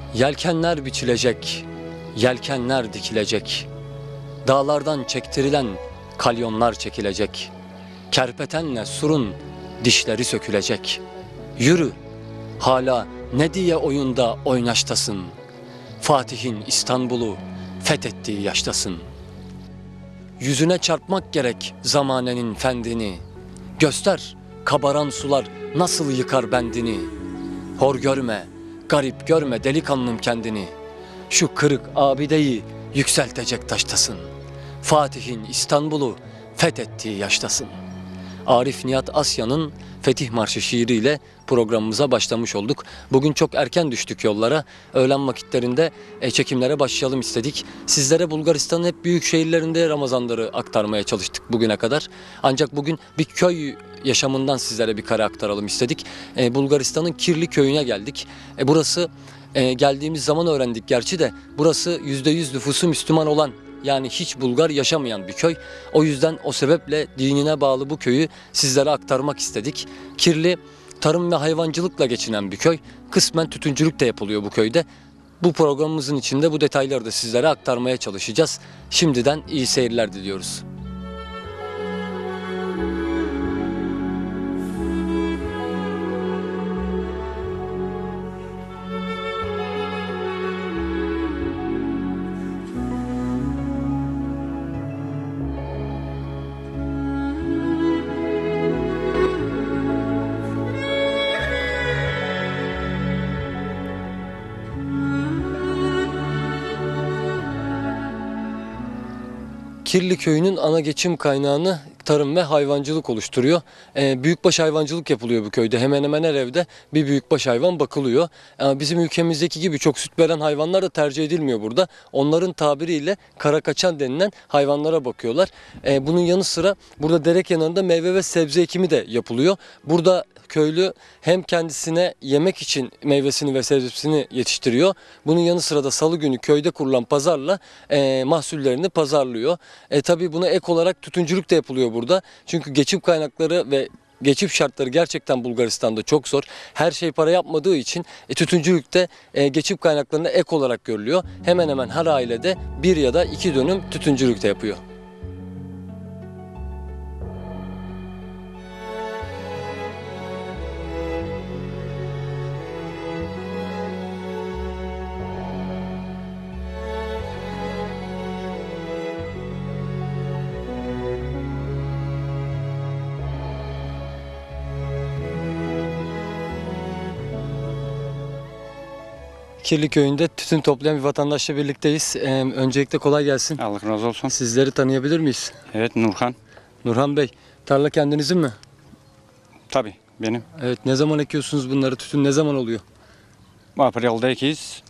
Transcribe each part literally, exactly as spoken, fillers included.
Yelkenler biçilecek, yelkenler dikilecek. Dağlardan çektirilen kalyonlar çekilecek. Kerpetenle surun dişleri sökülecek. Yürü, hala ne diye oyunda oynaştasın. Fatih'in İstanbul'u fethettiği yaştasın. Yüzüne çarpmak gerek zamanenin fendini. Göster, kabaran sular nasıl yıkar bendini. Hor görme, garip görme delikanlım kendini. Şu kırık abideyi yükseltecek taştasın. Fatih'in İstanbul'u fethettiği yaştasın. Arif Nihat Asya'nın Fetih Marşı şiiriyle programımıza başlamış olduk. Bugün çok erken düştük yollara. Öğlen vakitlerinde çekimlere başlayalım istedik. Sizlere Bulgaristan'ın hep büyük şehirlerinde Ramazanları aktarmaya çalıştık bugüne kadar. Ancak bugün bir köy yaşamından sizlere bir kare aktaralım istedik. Bulgaristan'ın Kirli köyüne geldik. Burası geldiğimiz zaman öğrendik gerçi de burası yüzde yüz nüfusu Müslüman olan, yani hiç Bulgar yaşamayan bir köy. O yüzden o sebeple dinine bağlı bu köyü sizlere aktarmak istedik. Kirli tarım ve hayvancılıkla geçinen bir köy. Kısmen tütüncülük de yapılıyor bu köyde. Bu programımızın içinde bu detayları da sizlere aktarmaya çalışacağız. Şimdiden iyi seyirler diliyoruz. Kirli köyünün ana geçim kaynağını tarım ve hayvancılık oluşturuyor. Ee, büyükbaş hayvancılık yapılıyor bu köyde. Hemen hemen her evde bir büyükbaş hayvan bakılıyor. Ee, bizim ülkemizdeki gibi çok süt veren hayvanlar da tercih edilmiyor burada. Onların tabiriyle karakaçan denilen hayvanlara bakıyorlar. Ee, bunun yanı sıra burada dere kenarında meyve ve sebze ekimi de yapılıyor. Burada köylü hem kendisine yemek için meyvesini ve sebzesini yetiştiriyor. Bunun yanı sıra da salı günü köyde kurulan pazarla e, mahsullerini pazarlıyor. E, tabii buna ek olarak tütüncülük de yapılıyor burada. Çünkü geçim kaynakları ve geçim şartları gerçekten Bulgaristan'da çok zor. Her şey para yapmadığı için e, tütüncülükte e, geçim kaynaklarına ek olarak görülüyor. Hemen hemen her ailede bir ya da iki dönüm tütüncülük de yapıyor. Kirli köyünde tütün toplayan bir vatandaşla birlikteyiz. Ee, öncelikle kolay gelsin. Allah razı olsun. Sizleri tanıyabilir miyiz? Evet, Nurhan. Nurhan Bey, tarla kendinizin mi? Tabii benim. Evet, ne zaman ekiyorsunuz bunları? Tütün ne zaman oluyor? April'da ekiyiz.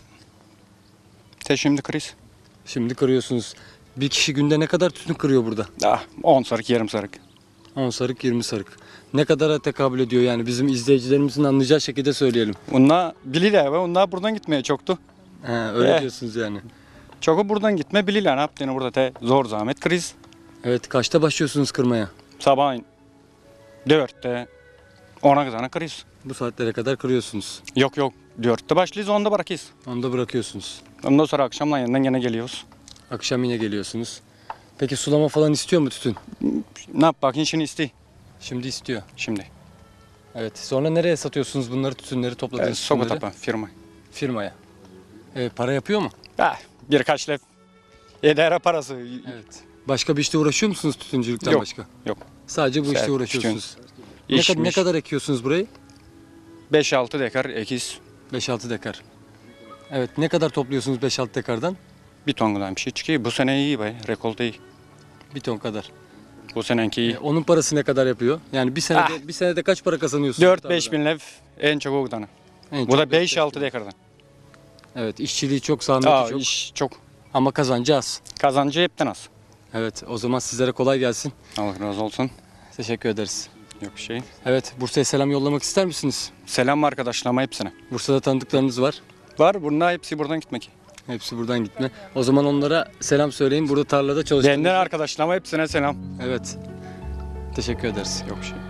Te şimdi kriz. Şimdi kırıyorsunuz. Bir kişi günde ne kadar tütün kırıyor burada? Ah, on sarık, yarım sarık. on sarık, yirmi sarık. Ne kadara tekabül ediyor yani? Bizim izleyicilerimizin anlayacağı şekilde söyleyelim. Onlar bililer ve onlar buradan gitmeye çoktu. He, öyle Eh. diyorsunuz yani. Çoku buradan gitme bililer. Ne yaptığını burada te zor zahmet kriz. Evet, kaçta başlıyorsunuz kırmaya? Sabahın dörtte, ona kadar kriz. Bu saatlere kadar kırıyorsunuz. Yok yok, dörtte başlıyoruz, onda bırakıyoruz. Onu da bırakıyorsunuz. Ondan sonra akşamdan yanından gene geliyoruz. Akşam yine geliyorsunuz. Peki sulama falan istiyor mu tütün? Ne yap bakayım şimdi iste. Şimdi istiyor. Şimdi. Evet. Sonra nereye satıyorsunuz bunları, tütünleri topladığınız Evet, soku tütünleri? tapa firma. Firmaya. E, para yapıyor mu? Ah, birkaç lef edere parası. Evet. Başka bir işte uğraşıyor musunuz tütüncülükten Yok, başka? yok. Sadece bu Sadece işte uğraşıyorsunuz. Ne, İş, kad- ne iş. kadar ekiyorsunuz burayı? beş altı dekar ekiz. beş altı dekar. Evet. Ne kadar topluyorsunuz beş altı dekardan? Bir tondan bir şey çıkıyor. Bu sene iyi be, rekolte iyi. Bir ton kadar. Bu senenki iyi. E, onun parası ne kadar yapıyor? Yani bir senede Ah. bir senede kaç para kazanıyorsunuz? dört bu beş tarladan? bin lef en çok o kadar. En Bu çok da beş beş altı dekardan. Evet. İşçiliği çok, zahmeti Aa, çok. iş çok. Ama kazancı az. Kazancı hepten az. Evet. O zaman sizlere kolay gelsin. Allah razı olsun. Teşekkür ederiz. Yok bir şey. Evet. Bursa'ya selam yollamak ister misiniz? Selam arkadaşlarıma hepsine. Bursa'da tanıdıklarınız var. Var bunlar hepsi buradan gitmek. Hepsi buradan gitme. O zaman onlara selam söyleyin. Burada tarlada çalıştığınızda. Benden arkadaşlarıma hepsine selam. Evet. Teşekkür ederiz. Yok bir şey.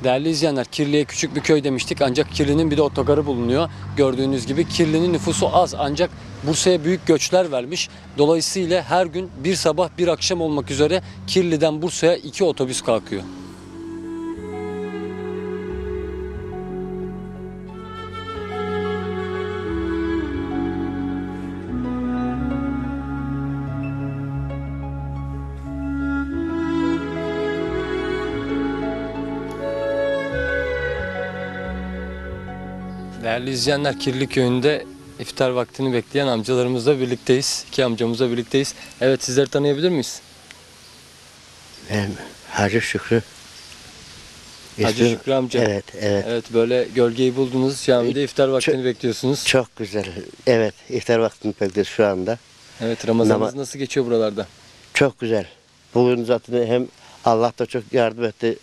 Değerli izleyenler, Kirli'ye küçük bir köy demiştik ancak Kirli'nin bir de otogarı bulunuyor. Gördüğünüz gibi Kirli'nin nüfusu az ancak Bursa'ya büyük göçler vermiş. Dolayısıyla her gün bir sabah bir akşam olmak üzere Kirli'den Bursa'ya iki otobüs kalkıyor. Değerli izleyenler, Kirli köyünde iftar vaktini bekleyen amcalarımızla birlikteyiz. İki amcamızla birlikteyiz. Evet, sizleri tanıyabilir miyiz? Ben Hacı Şükrü. Hacı İsmim- Şükrü amca. Evet, evet. Evet, böyle gölgeyi buldunuz. Camide iftar vaktini Çok- bekliyorsunuz. Çok güzel. Evet, iftar vaktini bekliyoruz şu anda. Evet, Ramazanınız Nama- nasıl geçiyor buralarda? Çok güzel. Bugün zaten hem Allah da çok yardım etti.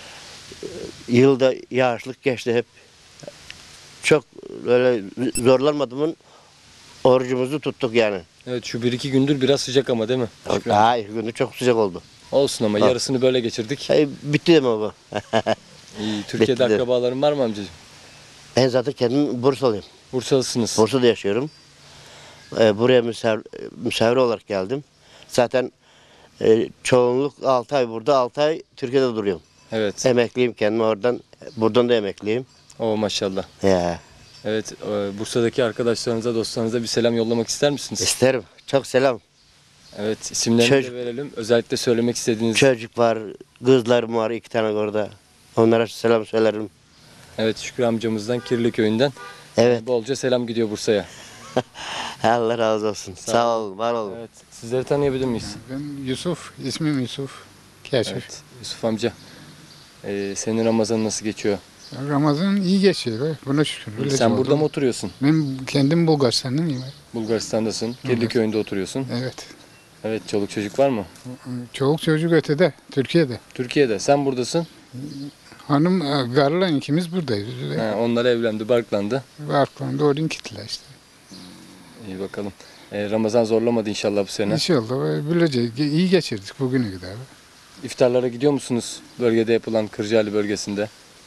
Yılda yağışlık geçti hep. Çok öyle zorlanmadığımın orucumuzu tuttuk yani. Evet, şu bir iki gündür biraz sıcak ama değil mi? Şükrü amca? Daha ilk günü çok sıcak oldu. Olsun ama Ha. yarısını böyle geçirdik. Hey, bitti deme bu. İyi, Türkiye'de Bitti. akrabaların var mı amcacığım? Ben zaten kendim Bursalıyım. Bursalısınız. Bursa'da yaşıyorum. Ee, buraya misafir, misafir olarak geldim. Zaten e, çoğunluk altı ay burada, altı ay Türkiye'de duruyorum. Evet. Emekliyim kendim oradan, buradan da emekliyim. O maşallah. Ya, Evet, e, Bursa'daki arkadaşlarınıza, dostlarınıza bir selam yollamak ister misiniz? isterim. Çok selam. Evet, isimlerini Çocuk- de verelim. Özellikle söylemek istediğiniz. Çocuk var, kızlarım var iki tane orada. Onlara selam söylerim. Evet, Şükrü amcamızdan, Kirli köyünden Evet, bolca selam gidiyor Bursa'ya. Allah razı olsun. Sağ Sağ, olun, var olun. Evet, sizleri tanıyabilir miyiz? Ben Yusuf, ismim Yusuf Keşif. Evet, Yusuf amca. E, senin Ramazan nasıl geçiyor? Ramazan iyi geçiyor. be, Buna şükür. Öyle Sen oldu. burada mı oturuyorsun? Ben kendim Bulgaristan'dayım. Bulgaristan'dasın. Kirli Evet. köyünde oturuyorsun. Evet. Evet, çoluk çocuk var mı? Çoluk çocuk ötede, Türkiye'de. Türkiye'de. Sen buradasın. Hanım, e, karıla ikimiz buradayız. Ha, onlar evlendi, barklandı. Arkamda oraya gittiler işte. İyi bakalım. E, Ramazan zorlamadı inşallah bu sene. İnşallah e, böylece iyi geçirdik bugüne kadar. İftarlara gidiyor musunuz? Bölgede yapılan Kırcaali bölgesinde.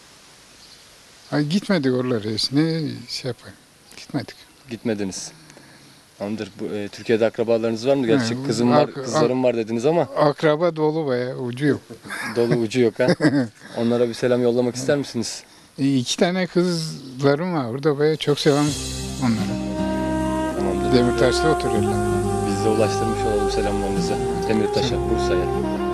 Ay, gitmedik oralara hiç. Ne şey yapayım. Gitmedik. Gitmediniz. Tamamdır. Bu, e, Türkiye'de akrabalarınız var mı? Gerçi He, kızım var, ak- kızlarım var dediniz ama Akraba dolu baya, ucu yok. dolu ucu yok ha. Onlara bir selam yollamak ister misiniz? E, iki tane kızlarım var orada baya, çok selam onlara. Tamamdır. Demirtaş'ta oturuyorlar. Biz de ulaştırmış olalım selamlarınızı. Demirtaş'a, Bursa'ya.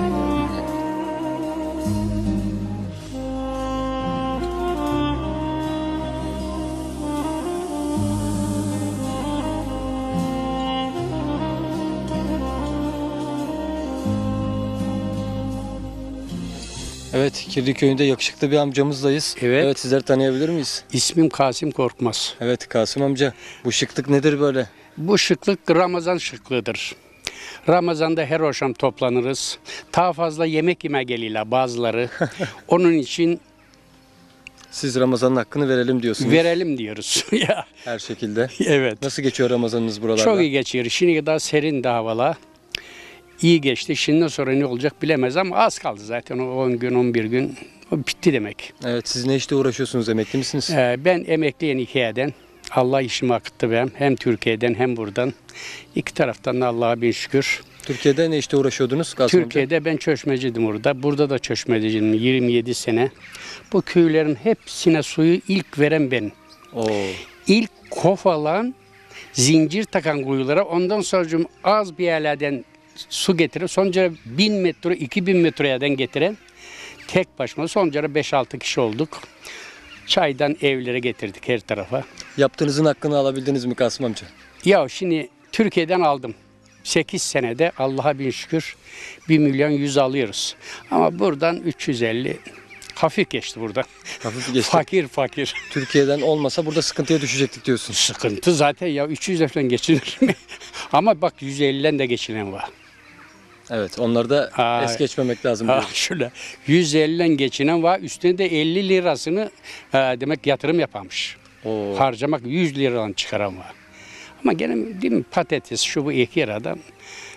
Evet, Kirli köyünde yakışıklı bir amcamızdayız. Evet. Evet, sizleri tanıyabilir miyiz? İsmim Kasım Korkmaz. Evet, Kasım amca. Bu şıklık nedir böyle? Bu şıklık Ramazan şıklığıdır. Ramazan'da her akşam toplanırız. Daha fazla yemek yeme geliyorlar bazıları. Onun için Siz Ramazan'ın hakkını verelim diyorsunuz. verelim diyoruz. Ya, Her şekilde. evet. Nasıl geçiyor Ramazanınız buralarda? Çok iyi geçiyor. Şimdi kadar serin de havalar. İyi geçti. Şimdiden sonra ne olacak bilemez ama az kaldı zaten. O on gün, on bir gün. O bitti demek. Evet, siz ne işte uğraşıyorsunuz? Emekli misiniz? Ee, ben emekliyim Ikea'den. Allah işimi akıttı benim. Hem Türkiye'den hem buradan. İki taraftan da Allah'a bin şükür. Türkiye'de ne işte uğraşıyordunuz Kasım amca? Türkiye'de ben çeşmeciydim orada. Burada da çeşmeciydim yirmi yedi sene. Bu köylerin hepsine suyu ilk veren ben. Oo. İlk kofalan, zincir takan kuyulara, ondan sonra az bir yerlerden su getirip sonra bin metre, iki bin metreden getiren tek başıma sonra beş altı kişi olduk. Çaydan evlere getirdik her tarafa. Yaptığınızın hakkını alabildiniz mi Kasım amca? Ya şimdi Türkiye'den aldım. sekiz senede Allah'a bin şükür bir milyon yüz alıyoruz. Ama buradan üç yüz elli hafif geçti burada. Hafif geçti. Fakir fakir. Türkiye'den olmasa burada sıkıntıya düşecektik diyorsun. Sıkıntı zaten ya üç yüzle falan geçinir mi? Ama bak yüz elliden de geçinen var. Evet, onları da Aa, es geçmemek lazım. Ha, diyoruz. şöyle yüz elliden geçinen var. Üstüne de elli lirasını ha, demek yatırım yapamış. Oo. Harcamak yüz liradan çıkaran var. Ama gene değil mi patates şu bu eker adam.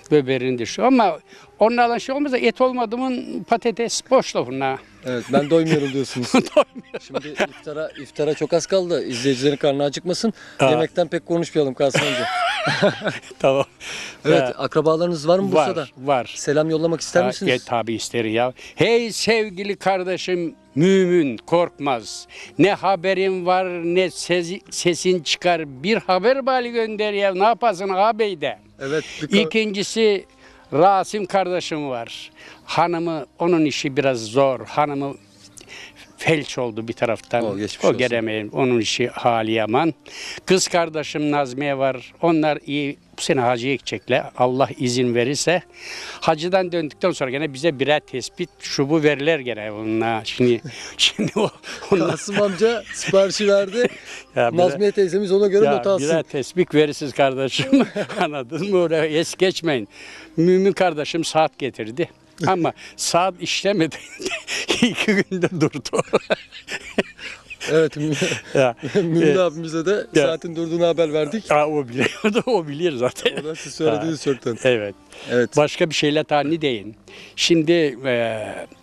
böberini düşüyor. Ama onlarla şey olmazsa et olmadı mı patates boş lafına. Evet, ben doymuyorum diyorsunuz. Şimdi iftara iftara çok az kaldı. İzleyicilerin karnı acıkmasın. Aa. Yemekten pek konuşmayalım Kasım amca. Tamam. Evet, Ya, akrabalarınız var mı Bursa'da? var, var. Selam yollamak ister Ha, misiniz? E, tabii isterim ya. Hey sevgili kardeşim mümin korkmaz. Ne haberin var ne sesi- sesin çıkar. Bir haber bali gönder ya. Ne yaparsın ağabey de. Evet. bir ko- İkincisi Rasim kardeşim var. Hanımı onun işi biraz zor. Hanımı felç oldu bir taraftan. O, geçmiş o olsun. gelemeyim. Onun işi hali yaman. Kız kardeşim Nazmiye var. Onlar iyi. Bu sene hacıya gidecekler. Allah izin verirse. Hacıdan döndükten sonra gene bize birer tespit şu bu verirler gene onunla. Şimdi şimdi o onlar Kasım amca siparişi verdi. Ya birer- Nazmiye teyzemiz ona göre not ya alsın. birer tespit verirsiniz kardeşim. Anladın mı? Öyle es geçmeyin. Mümin kardeşim saat getirdi. Ama saat işlemedi. İki günde durdu. Evet. Mü- ya, Mümin e, abimize de Ya. saatin durduğunu haber verdik. ya, o biliyordu, o bilir zaten. O da siz söylediğiniz çoktan. Evet. Evet. Başka bir şeyle tani deyin. Şimdi e,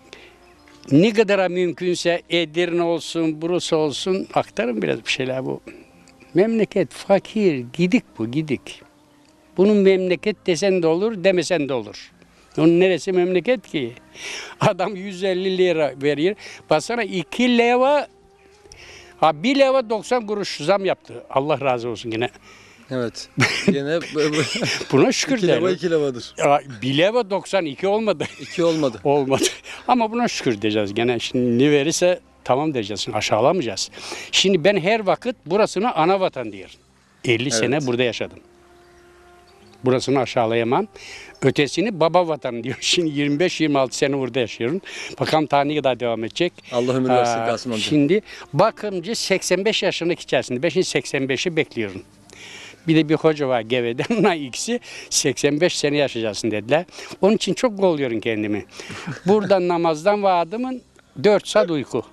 ne kadar mümkünse Edirne olsun, Bursa olsun aktarın biraz bir şeyler bu. Memleket fakir, gidik bu gidik. Bunun memleket desen de olur, demesen de olur. Onun neresi memleket ki? Adam yüz elli lira veriyor. Basana iki leva, ha bir leva doksan kuruş zam yaptı. Allah razı olsun yine. Evet. Yine bu- bu- Buna şükür iki leva derim. iki levadır. Ya, bir leva doksan iki olmadı. İki olmadı. Olmadı. Ama buna şükür diyeceğiz gene. Şimdi ne verirse tamam diyeceğiz. Aşağılamayacağız. Şimdi ben her vakit burasını ana vatan diyorum. elli sene burada yaşadım. Burasını aşağılayamam. Ötesini baba vatan diyor. Şimdi yirmi beş yirmi altı sene burada yaşıyorum. Bakalım daha ne kadar devam edecek. Allah ömür versin Aa, Kasım amca. Şimdi bakımcı seksen beş yaşındaki içerisinde. Ben şimdi seksen beşi bekliyorum. Bir de bir hoca var Geve'den. Onlar ikisi seksen beş sene yaşayacaksın dediler. Onun için çok golluyorum kendimi. Buradan namazdan vardımın dört saat uyku.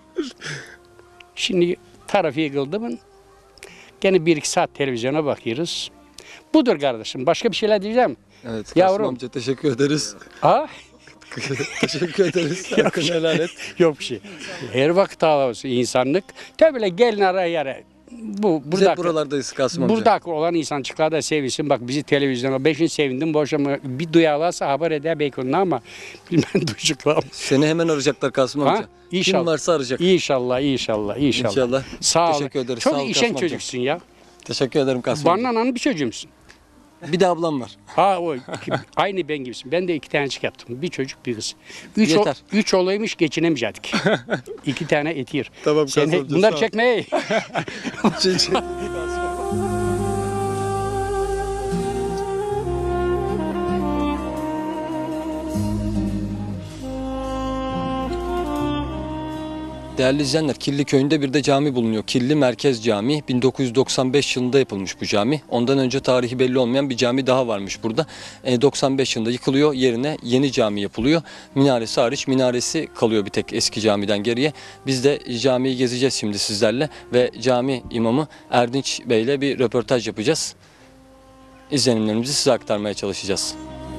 Şimdi trafiği kıldımın gene bir iki saat televizyona bakıyoruz. Budur kardeşim. Başka bir şeyler diyeceğim. Evet Kasım Yavrum. amca teşekkür ederiz. Aa, Teşekkür ederiz. Hakkını helal et. yok bir şey. Her vakit ağlaması insanlık. Tabii gelin araya yere. Bu Biz burada hep buralardayız Kasım amca. Burada olan insancıklar da sevilsin. Bak bizi televizyona. Ben şimdi sevindim. Boşama bir duyarlarsa haber eder belki onunla ama bilmem duyacaklar. Seni hemen arayacaklar Kasım amca. Ha? İnşallah. Kim varsa arayacak. İnşallah, inşallah, inşallah. İnşallah. Sağ ol. Teşekkür ederiz. Çok Sağ ol işen Kasım amca. çocuksun ya. Teşekkür ederim Kasım amca. Banananın bir çocuğumsun. Bir de ablam var. Ha o iki- aynı ben gibisin. Ben de iki tanecik yaptım. Bir çocuk bir kız. Üç, Yeter. O, üç olaymış geçinemeyecektik. İki tane etir. Tamam, Sen, Kasım amca, bunlar sağ ol. çekme. Şey- şey- Değerli izleyenler, Killi köyünde bir de cami bulunuyor. Killi Merkez Camii. bin dokuz yüz doksan beş yılında yapılmış bu cami. Ondan önce tarihi belli olmayan bir cami daha varmış burada. E, doksan beş yılında yıkılıyor. Yerine yeni cami yapılıyor. Minaresi hariç, minaresi kalıyor bir tek eski camiden geriye. Biz de camiyi gezeceğiz şimdi sizlerle ve cami imamı Erdinç Bey ile bir röportaj yapacağız. İzlenimlerimizi size aktarmaya çalışacağız.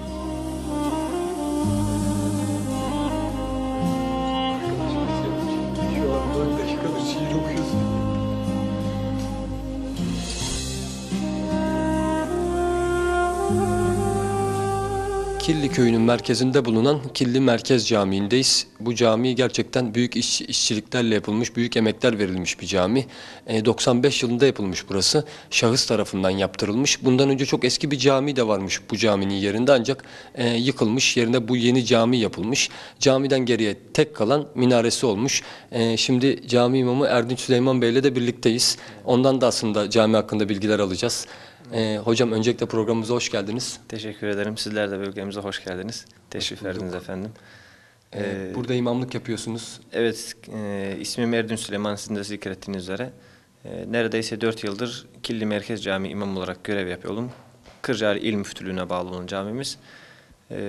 Killi köyünün merkezinde bulunan Killi Merkez Camii'ndeyiz. Bu cami gerçekten büyük iş, işçiliklerle yapılmış, büyük emekler verilmiş bir cami. E, doksan beş yılında yapılmış burası. Şahıs tarafından yaptırılmış. Bundan önce çok eski bir cami de varmış bu caminin yerinde ancak e, yıkılmış. Yerine bu yeni cami yapılmış. Camiden geriye tek kalan minaresi olmuş. E, şimdi cami imamı Erdinç Süleyman Bey ile de birlikteyiz. Ondan da aslında cami hakkında bilgiler alacağız. Ee, hocam öncelikle programımıza hoş geldiniz. Teşekkür ederim. Sizler de bölgemize hoş geldiniz. Teşrif verdiniz efendim. Ee, Ee, burada imamlık yapıyorsunuz. Evet, e, ismim Erdin Süleyman, sizin de zikrettiğiniz üzere. E, neredeyse dört yıldır Killi Merkez Camii imam olarak görev yapıyorum. Kırcaali İl Müftülüğü'ne bağlı olan camimiz. E,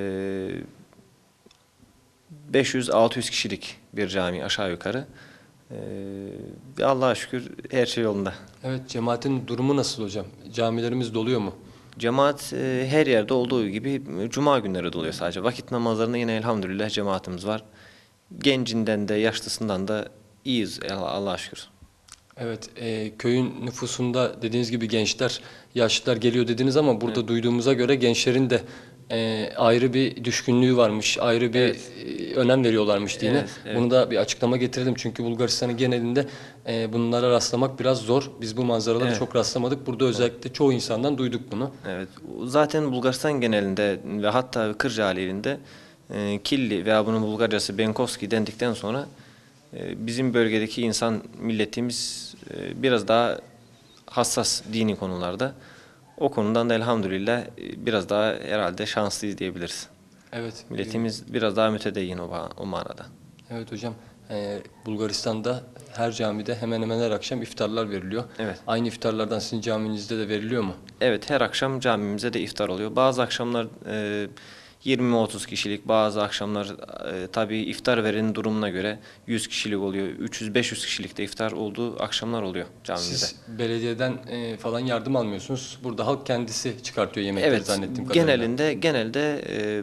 beş yüz altı yüz kişilik bir cami aşağı yukarı. E, Allah'a şükür her şey yolunda. Evet, cemaatin durumu nasıl hocam? Camilerimiz doluyor mu? Cemaat e, her yerde olduğu gibi e, cuma günleri doluyor sadece. Vakit namazlarında yine elhamdülillah cemaatimiz var. Gencinden de yaşlısından da iyiyiz Allah'a şükür. Evet, e, köyün nüfusunda dediğiniz gibi gençler, yaşlılar geliyor dediniz ama burada duyduğumuza göre gençlerin de e, ayrı bir düşkünlüğü varmış, ayrı bir Evet. e, önem veriyorlarmış dine. Evet, evet. Bunu da bir açıklama getirelim çünkü Bulgaristan'ın genelinde e, bunlara rastlamak biraz zor. Biz bu manzaralara Evet. çok rastlamadık. Burada özellikle çoğu insandan duyduk bunu. Evet, zaten Bulgaristan genelinde ve hatta Kırcaali ilinde e, Killi veya bunun Bulgarcası Benkovski dendikten sonra e, bizim bölgedeki insan milletimiz e, biraz daha hassas dini konularda. O konudan da elhamdülillah e, biraz daha herhalde şanslıyız diyebiliriz. Evet. Milletimiz biraz daha mütedeyyin o, ba- o manada. Evet hocam. Ee, Bulgaristan'da her camide hemen hemen her akşam iftarlar veriliyor. Evet. Aynı iftarlardan sizin caminizde de veriliyor mu? Evet, her akşam camimize de iftar oluyor. Bazı akşamlar e, yirmi otuz kişilik, bazı akşamlar e, tabii iftar verenin durumuna göre yüz kişilik oluyor. üç yüz beş yüz kişilik de iftar olduğu akşamlar oluyor camimizde. Siz belediyeden e, falan yardım almıyorsunuz. Burada halk kendisi çıkartıyor yemekleri Evet, zannettiğim kadarıyla. genelinde genelde e,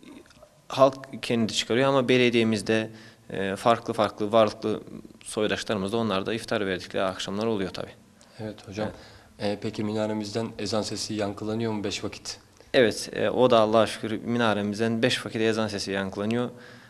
halk kendi çıkarıyor ama belediyemizde e, farklı farklı varlıklı soydaşlarımız da onlar da iftar verdikleri akşamlar oluyor tabii. Evet hocam. E, peki minaremizden ezan sesi yankılanıyor mu beş vakit? Evet, e, o da Allah'a şükür minaremizden beş vakit ezan sesi yankılanıyor.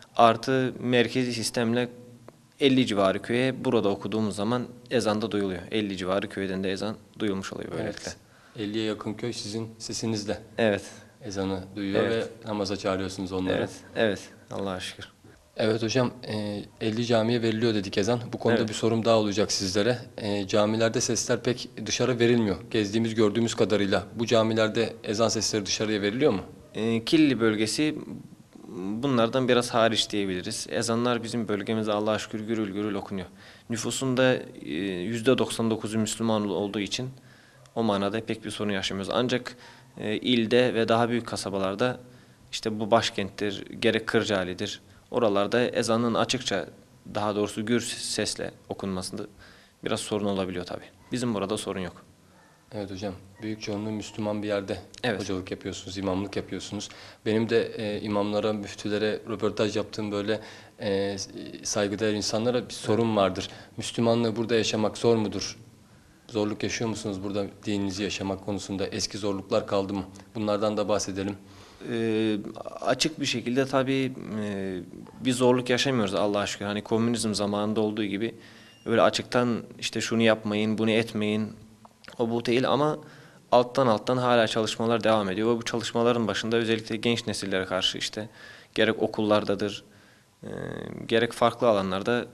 Artı merkezi sistemle elli civarı köye burada okuduğumuz zaman ezan da duyuluyor. elli civarı köyden de ezan duyulmuş oluyor böylelikle. Evet. elliye yakın köy sizin sesinizle Evet, ezanı duyuyor Evet. ve namaza çağırıyorsunuz onları. evet, evet. Allah'a şükür. Evet hocam, e, elli camiye veriliyor dedik ezan. Bu konuda Evet. bir sorum daha olacak sizlere. E, camilerde sesler pek dışarı verilmiyor. Gezdiğimiz, gördüğümüz kadarıyla bu camilerde ezan sesleri dışarıya veriliyor mu? E, Killi bölgesi bunlardan biraz hariç diyebiliriz. Ezanlar bizim bölgemizde Allah'a şükür gürül gürül okunuyor. Nüfusunda e, yüzde doksan dokuzu Müslüman olduğu için o manada pek bir sorun yaşamıyoruz. Ancak e, ilde ve daha büyük kasabalarda işte bu başkenttir, gerek Kırcaali'dir. Oralarda ezanın açıkça, daha doğrusu gür sesle okunmasında biraz sorun olabiliyor tabii. Bizim burada sorun yok. Evet hocam, büyük çoğunluğu Müslüman bir yerde Evet. hocalık yapıyorsunuz, imamlık yapıyorsunuz. Benim de e, imamlara, müftülere röportaj yaptığım böyle e, saygıdeğer insanlara bir sorum vardır. Müslümanlığı burada yaşamak zor mudur? Zorluk yaşıyor musunuz burada dininizi yaşamak konusunda? Eski zorluklar kaldı mı? Bunlardan da bahsedelim. Ee, açık bir şekilde tabii e, bir zorluk yaşamıyoruz Allah'a şükür. Hani komünizm zamanında olduğu gibi öyle açıktan işte şunu yapmayın, bunu etmeyin, o bu değil ama alttan alttan hala çalışmalar devam ediyor. Ve bu çalışmaların başında özellikle genç nesillere karşı işte gerek okullardadır, e, gerek farklı alanlarda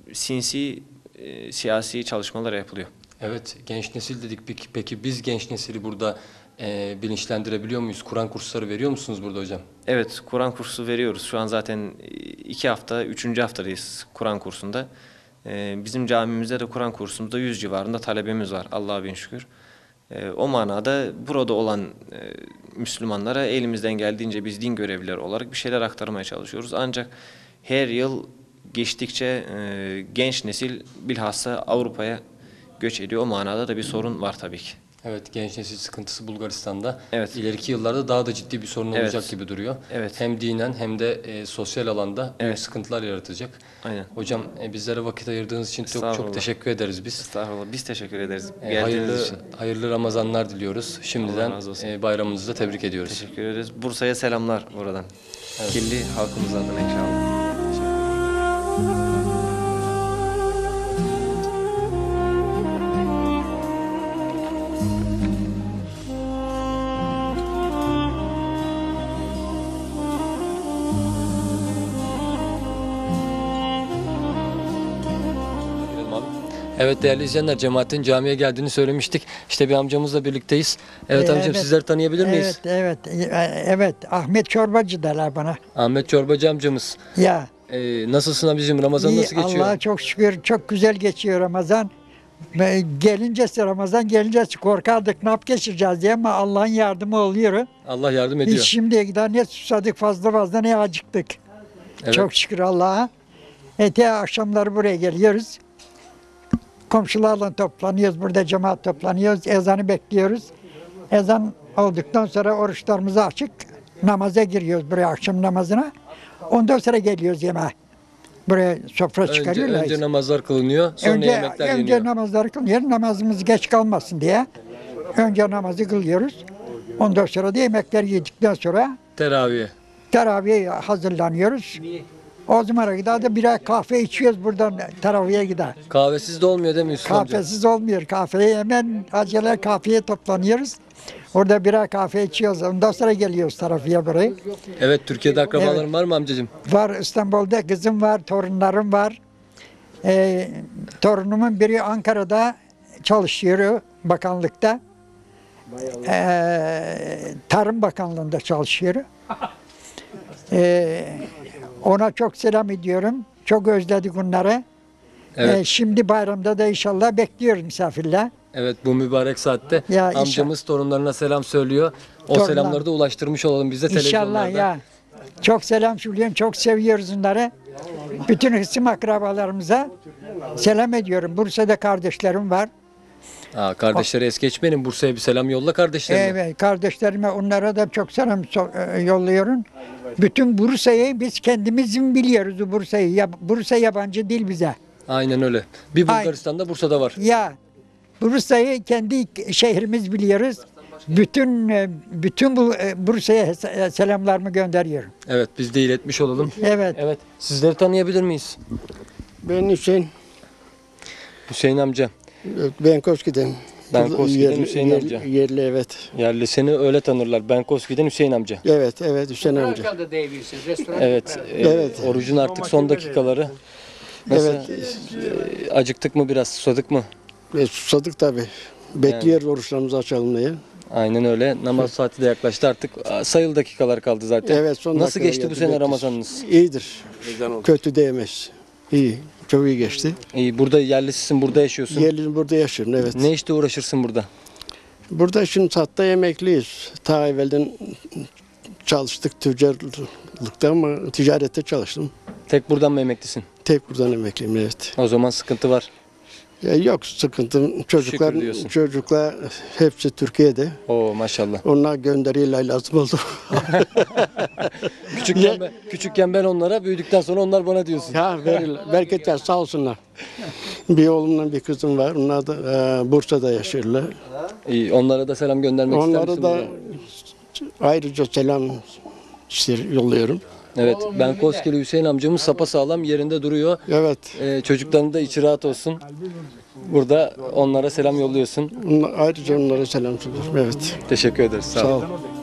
sinsi e, siyasi çalışmalar yapılıyor. Evet, genç nesil dedik. Peki, peki biz genç nesili burada e, bilinçlendirebiliyor muyuz? Kur'an kursları veriyor musunuz burada hocam? Evet, Kur'an kursu veriyoruz. Şu an zaten iki hafta, üçüncü haftadayız Kur'an kursunda. Ee, bizim camimizde de Kur'an kursumuzda yüz civarında talebemiz var Allah'a bin şükür. Ee, o manada burada olan e, Müslümanlara elimizden geldiğince biz din görevlileri olarak bir şeyler aktarmaya çalışıyoruz. Ancak her yıl geçtikçe e, genç nesil bilhassa Avrupa'ya göç ediyor. O manada da bir sorun var tabii ki. Evet, genç nesil sıkıntısı Bulgaristan'da. Evet. İleriki yıllarda daha da ciddi bir sorun Evet. olacak gibi duruyor. Evet. Hem dinen hem de e, sosyal alanda büyük Evet. sıkıntılar yaratacak. Aynen. Hocam e, bizlere vakit ayırdığınız için çok çok Estağfurullah. teşekkür ederiz biz. Estağfurullah. Biz teşekkür ederiz. E, Geldiğiniz hayırlı için. hayırlı Ramazanlar diliyoruz. Şimdiden Allah razı olsun. e, bayramınızı da tebrik ediyoruz. Teşekkür ederiz. Bursa'ya selamlar buradan. Killi halkımız adına inşallah. Evet değerli izleyenler, cemaatin camiye geldiğini söylemiştik. İşte bir amcamızla birlikteyiz. Evet Ee, amcam, evet. sizleri tanıyabilir miyiz? Evet, evet, e, evet. Ahmet Çorbacı derler bana. Ahmet Çorbacı amcamız. Ya, Ee, nasılsın abicim? Ramazan iyi, nasıl geçiyor? Allah'a çok şükür, çok güzel geçiyor Ramazan. Ve Gelincesi Ramazan, gelincesi korkardık, ne yap geçireceğiz diye ama Allah'ın yardımı oluyor. Allah yardım ediyor. Biz şimdiye kadar ne susadık fazla fazla ne acıktık. Evet. Çok şükür Allah'a. Ete akşamları buraya geliyoruz. Komşularla toplanıyoruz, burada cemaat toplanıyoruz, ezanı bekliyoruz. Ezan olduktan sonra oruçlarımızı açık namaza giriyoruz buraya akşam namazına. Ondan sonra geliyoruz yemeğe. Buraya sofra Önce, çıkarıyorlar. önce namazlar kılınıyor, sonra önce, yemekler önce yeniyor. namazları kılıyoruz. Namazımız geç kalmasın diye. Önce namazı kılıyoruz. Ondan sonra da yemekler yedikten sonra Teravih. teravih hazırlanıyoruz. O zamana kadar da birer kahve içiyoruz buradan teraviye gider. Kahvesiz de olmuyor değil mi Yusuf amca? Kahvesiz olmuyor. Kahveye hemen acele kahveye toplanıyoruz. Orada birer kahve içiyoruz. Ondan sonra geliyoruz teraviye buraya. Evet, Türkiye'de akrabaların Evet. var mı amcacığım? Var İstanbul'da kızım var, torunlarım var. Ee, torunumun biri Ankara'da çalışıyor bakanlıkta. Ee, Tarım Bakanlığı'nda çalışıyor. Ee, ona çok selam ediyorum. Çok özledik onları. Evet. Ee, şimdi bayramda da inşallah bekliyoruz misafirler. Evet, bu mübarek saatte Ya, amcamız torunlarına selam söylüyor. O Torunlar. selamları da ulaştırmış olalım biz de İnşallah televizyonlarda. ya. Çok selam söylüyorum. Çok seviyoruz onları. Bütün hısım akrabalarımıza selam ediyorum. Bursa'da kardeşlerim var. Aa, kardeşleri es geçmeyin. Bursa'ya bir selam yolla kardeşlerine. Evet, kardeşlerime onlara da çok selam so- e, yolluyorum. Bütün Bursa'yı biz kendimizin biliyoruz bu Bursa'yı. Ya, Bursa yabancı değil bize. Aynen öyle. Bir Ay- Bulgaristan'da Bursa'da var. Ya Bursa'yı kendi şehrimiz biliyoruz. Bütün e, bütün bu e, Bursa'ya hes- selamlarımı gönderiyorum. Evet, biz de iletmiş olalım. Evet. Evet, sizleri tanıyabilir miyiz? Ben Hüseyin, Hüseyin amca. ben Koski'den. Ben Koski'den Yerli- Hüseyin yerli- amca. Yerli evet. Yerli seni öyle tanırlar. Ben Koski'den Hüseyin amca. Evet, evet Hüseyin amca. Ankara'da diyebilirsin. Restoran. Evet, e, Evet. orucun artık son dakikaları. Nasıl, Evet, e, acıktık mı biraz, susadık mı? e, susadık tabii. Bekliyoruz oruçlarımızı açalım diye. Aynen öyle. Namaz saati de yaklaştı artık. Aa, sayılı dakikalar kaldı zaten. Evet, son Nasıl dakikaya geçti bu geldi, sene bekliyoruz. Ramazanınız? İyidir. Kötü değmez. İyi. Çok iyi geçti. İyi, burada yerlisisin, burada yaşıyorsun. Yerli burada yaşıyorum, evet. Ne işte uğraşırsın burada? Burada şimdi hatta emekliyiz. Ta evvelden çalıştık tüccarlıkta ama ticarette çalıştım. Tek buradan mı emeklisin? Tek buradan emekliyim, evet. O zaman sıkıntı var. Ya yok sıkıntı. Çocuklar, Şükür diyorsun. çocuklar hepsi Türkiye'de. Oo maşallah. Onlar gönderiyle lazım oldu. Küçükken ben, küçükken ben onlara, büyüdükten sonra onlar bana diyorsun. Ya verirler. Bereket ver, sağ olsunlar. Bir oğlumla bir kızım var. Onlar da e, Bursa'da yaşıyorlar. İyi, onlara da selam göndermek ister misin? Onlara da buradan? ayrıca selam ister- yolluyorum. Evet, ben Koskeli Hüseyin amcamız sapasağlam yerinde duruyor. Evet. Ee, çocukların da içi rahat olsun. Burada onlara selam yolluyorsun. Onlar- Ayrıca onlara selam söylüyorum. Evet. Teşekkür ederiz. Sağ, Sağ ol. ol.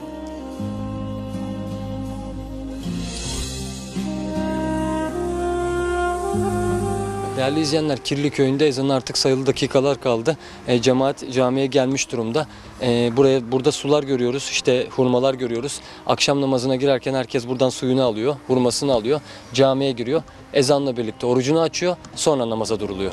Değerli izleyenler, Kirli Köyü'nde ezanın artık sayılı dakikalar kaldı. E, cemaat camiye gelmiş durumda. E, buraya burada sular görüyoruz, işte hurmalar görüyoruz. Akşam namazına girerken herkes buradan suyunu alıyor, hurmasını alıyor, camiye giriyor. Ezanla birlikte orucunu açıyor, sonra namaza duruluyor.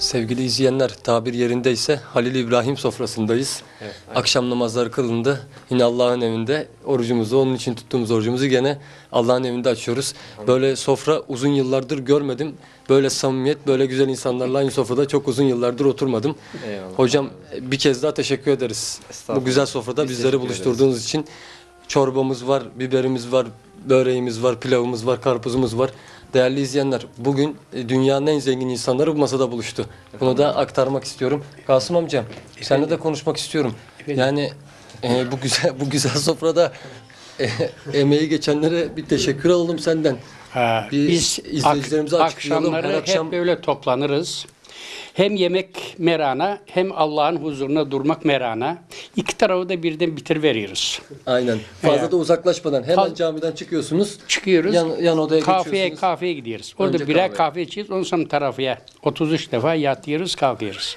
Sevgili izleyenler, tabir yerindeyse Halil İbrahim sofrasındayız. Evet, Akşam namazları kılındı. Yine Allah'ın evinde orucumuzu, onun için tuttuğumuz orucumuzu gene Allah'ın evinde açıyoruz. Böyle sofra uzun yıllardır görmedim. Böyle samimiyet, böyle güzel insanlarla aynı sofrada çok uzun yıllardır oturmadım. Eyvallah. Hocam bir kez daha teşekkür ederiz. Bu güzel sofrada Biz bizleri teşekkür buluşturduğunuz için. Çorbamız var, biberimiz var, böreğimiz var, pilavımız var, karpuzumuz var. Değerli izleyenler, bugün e, dünyanın en zengin insanları bu masada buluştu. Bunu da aktarmak istiyorum. Kasım amcam, seninle de konuşmak istiyorum. Yani e, bu güzel bu güzel sofrada e, emeği geçenlere bir teşekkür alalım senden. Ha, Bir biz izleyicilerimize ak- açıklayalım. akşamları Her akşam hep böyle toplanırız. Hem yemek merana hem Allah'ın huzuruna durmak merana. İki tarafı da birden bitiriveriyoruz. aynen fazla Evet. da uzaklaşmadan hemen Faz- camiden çıkıyorsunuz. Çıkıyoruz. Yan, yan odaya Kafeye geçiyorsunuz. kahveye gidiyoruz. Orada Önce birer kahve. kahve içiyoruz. Ondan sonra tarafıya otuz üç defa yatıyoruz, kalkıyoruz.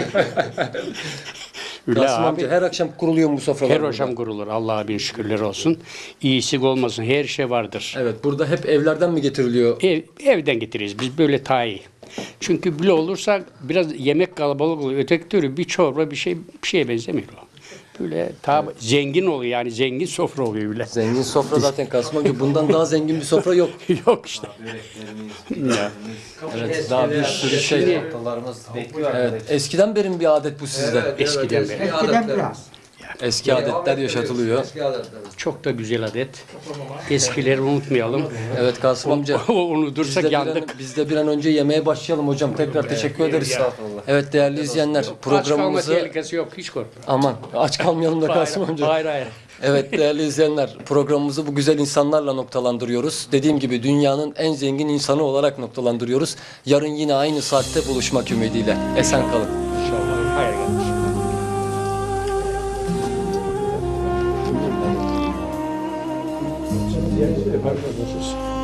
Öyle Kasım abi. amca her akşam kuruluyor mu bu sofralar? Her burada? akşam kurulur. Allah'a bin şükürler olsun. İyisi olmasın. Her şey vardır. Evet, burada hep evlerden mi getiriliyor? Ev, evden getiririz. Biz böyle tayi. Çünkü böyle olursa biraz yemek kalabalık oluyor. Öteki türlü bir çorba bir şey bir şeye benzemiyor o. Böyle ta zengin oluyor yani zengin sofra oluyor bile. Zengin sofra zaten Kasım amca. Bundan daha zengin bir sofra yok. Yok işte. Ya. Evet, daha bir sürü şey. Atalarımız bekliyor. Evet, eskiden beri mi bir adet bu sizde? Eskiden beri. Eskiden biraz. Eski adetler yaşatılıyor. Çok da güzel adet. Eskileri unutmayalım. Evet Kasım amca. O Biz unutursak de, bir an, yandık. biz de bir an önce yemeğe başlayalım hocam. Tekrar teşekkür ederiz. Evet değerli izleyenler, Aç kalma programımızı tehlikesi yok. Hiç korkma. aman aç kalmayalım da Kasım Hayır, amca. hayır, hayır. Evet değerli izleyenler, programımızı bu güzel insanlarla noktalandırıyoruz. Dediğim gibi dünyanın en zengin insanı olarak noktalandırıyoruz. Yarın yine aynı saatte buluşmak ümidiyle. Esen kalın. İnşallah. Hayır gelmiş. Arkadaşız.